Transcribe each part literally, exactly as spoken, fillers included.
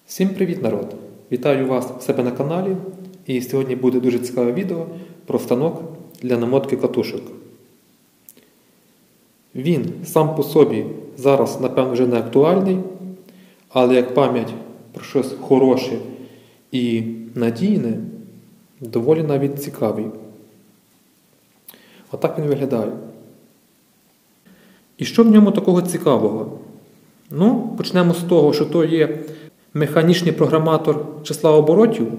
Всім привіт, народ! Вітаю вас у себе на каналі, і сьогодні буде дуже цікаве відео про станок для намотки катушок. Він сам по собі зараз, напевно, вже не актуальний, але як пам'ять про щось хороше і надійне, доволі навіть цікавий. Отак він виглядає. І що в ньому такого цікавого? Ну, почнемо з того, що то є механічний програматор числа оборотів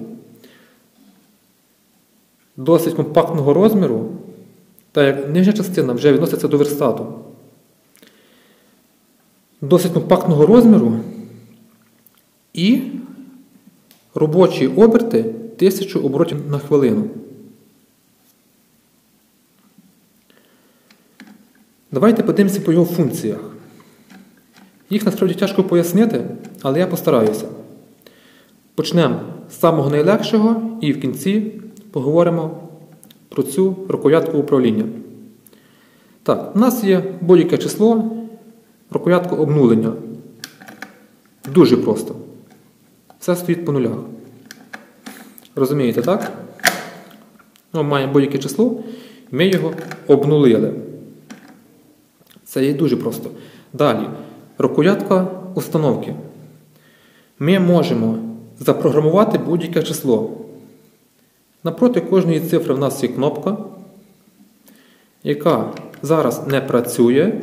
досить компактного розміру, та як нижня частина вже відноситься до верстату. Досить компактного розміру і робочі оберти тисячу оборотів на хвилину. Давайте подивимося по його функціях. Їх насправді тяжко пояснити, але я постараюся. Почнемо з самого найлегшого і в кінці поговоримо про цю рукоятку управління. Так, у нас є будь-яке число, рукоятку обнулення. Дуже просто. Все стоїть по нулях. Розумієте, так? Ми маємо будь-яке число, ми його обнулили. Це є дуже просто. Далі. Рукоятка установки. Ми можемо запрограмувати будь-яке число. Напроти кожної цифри в нас є кнопка, яка зараз не працює,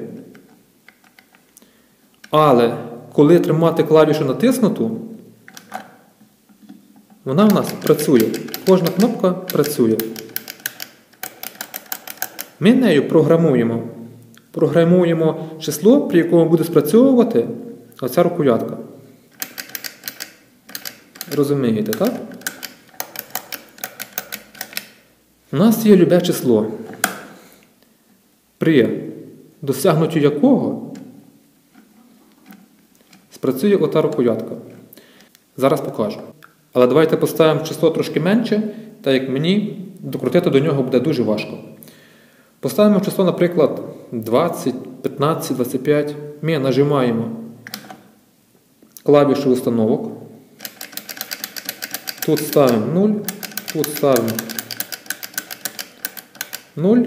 але коли тримати клавішу натиснуту, вона в нас працює. Кожна кнопка працює. Ми нею програмуємо. Програмуємо число, при якому буде спрацьовувати оця рукоятка. Розумієте, так? У нас є любе число, при досягнутті якого спрацює ота рукоятка. Зараз покажу. Але давайте поставимо число трошки менше, так як мені докрутити до нього буде дуже важко. Поставимо число, наприклад, двадцять, п'ятнадцять, двадцять п'ять. Ми нажимаємо клавішу установок. Тут ставимо нуль, тут ставимо нуль,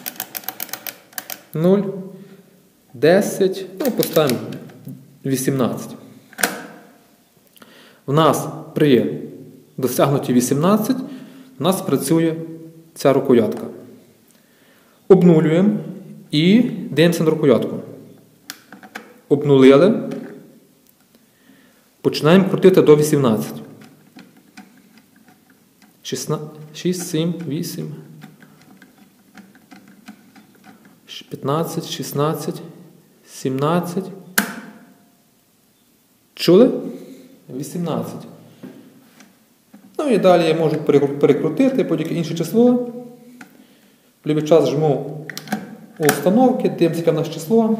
нуль, десять, ну поставимо вісімнадцять. У нас при досягнутті вісімнадцять у нас працює ця рукоятка. Обнулюємо і дивимося на рукоятку. Обнулили. Починаємо крутити до вісімнадцяти. шість, сім, вісім, п'ятнадцять, шістнадцять, сімнадцять. Чули? вісімнадцять. Ну і далі я можу перекрутити будь-яке інше число. В будь-який час жму у установки, дивимося, яке в нас число.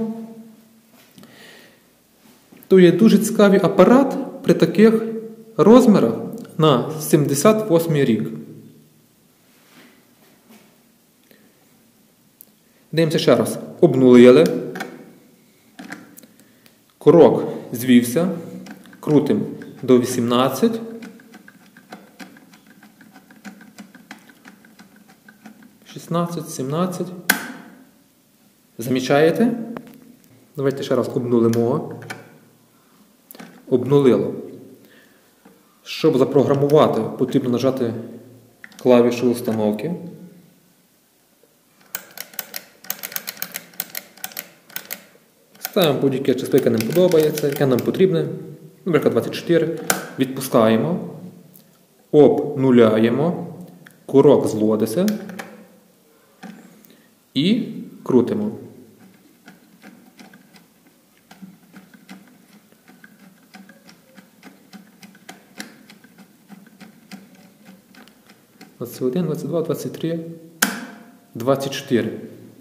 То є дуже цікавий апарат при таких розмірах на сімдесят восьмий рік. Дивимося ще раз. Обнулили. Крок звівся. Крутимо до вісімнадцяти. шістнадцять, сімнадцять. Замічаєте? Давайте ще раз обнулимо. Обнулило. Щоб запрограмувати, потрібно нажати клавішу установки. Ставимо будь-яке число, яке нам подобається, яке нам потрібне. Наприклад, двадцять чотири. Відпускаємо. Обнуляємо. Курок зводиться. І крутимо. двадцять один, двадцять два, двадцять три, двадцять чотири.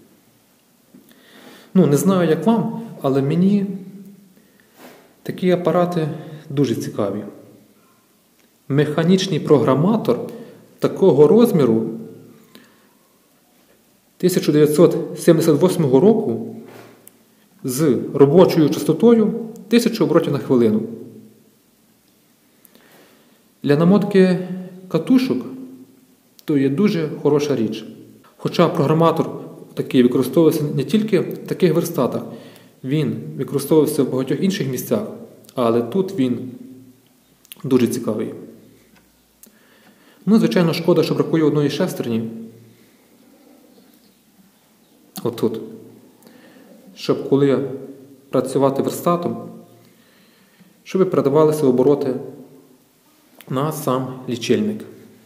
Ну, не знаю, як вам, але мені такі апарати дуже цікаві. Механічний програматор такого розміру тисяча дев'ятсот сімдесят восьмого року з робочою частотою тисячу оборотів на хвилину. Для намотки катушок то є дуже хороша річ. Хоча програматор такий використовувався не тільки в таких верстатах, він використовувався в багатьох інших місцях, але тут він дуже цікавий. Ну, звичайно, шкода, що бракує одної шестерні. Отут. Щоб коли працювати верстатом, щоб передавалися обороти на сам лічильник.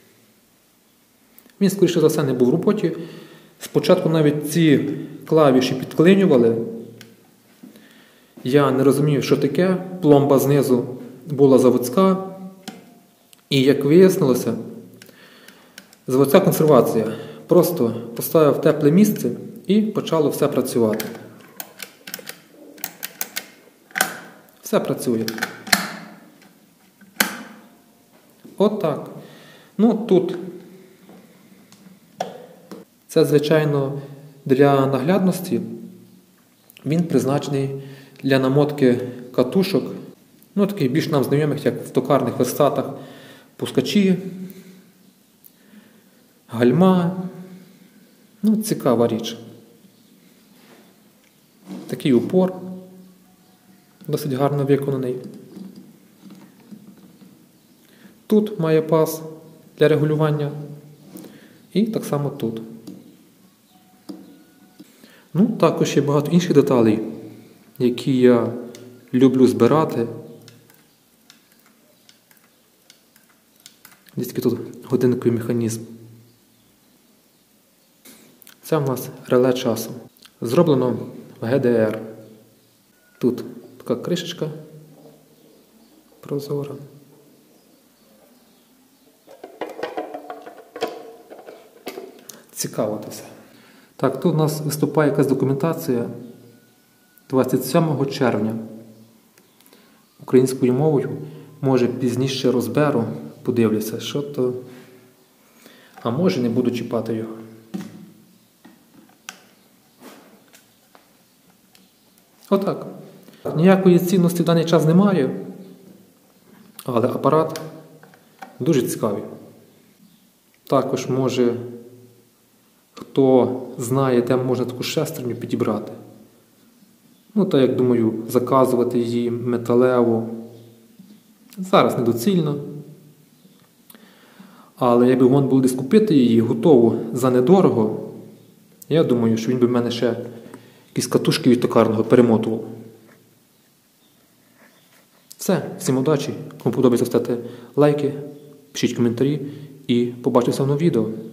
Він, скоріше за все, не був в роботі. Спочатку навіть ці клавіші підклинювали. Я не розумів, що таке. Пломба знизу була заводська. І, як вияснилося, заводська консервація. Просто поставив в тепле місце і почало все працювати. Все працює. От так. Ну, тут це, звичайно, для наглядності. Він призначений для намотки катушок, ну, таких більш нам знайомих, як в токарних верстатах, пускачі, гальма. Ну, цікава річ. Такий упор, досить гарно виконаний. Тут має паз для регулювання. І так само тут. Ну, також є багато інших деталей, які я люблю збирати. Ось такий тут годинниковий механізм. Це в нас реле часу. Зроблено в ге де ер. Тут така кришечка прозора. Цікаво це все. Так, тут у нас виступає якась документація двадцять сьомого червня. Українською мовою. Може пізніше розберу, подивлюся, що то. А може не буду чіпати його. Отак. Ніякої цінності в даний час немає, але апарат дуже цікавий. Також може, хто знає, де можна таку шестерню підібрати. Ну, так, як думаю, заказувати її металеву зараз недоцільно. Але якби вон було десь купити її готову за недорого, я думаю, що він би в мене ще якісь катушки від токарного перемотував. Все, всім удачі. Кому подобається, ставте лайки, пишіть коментарі і побачимося в новому відео.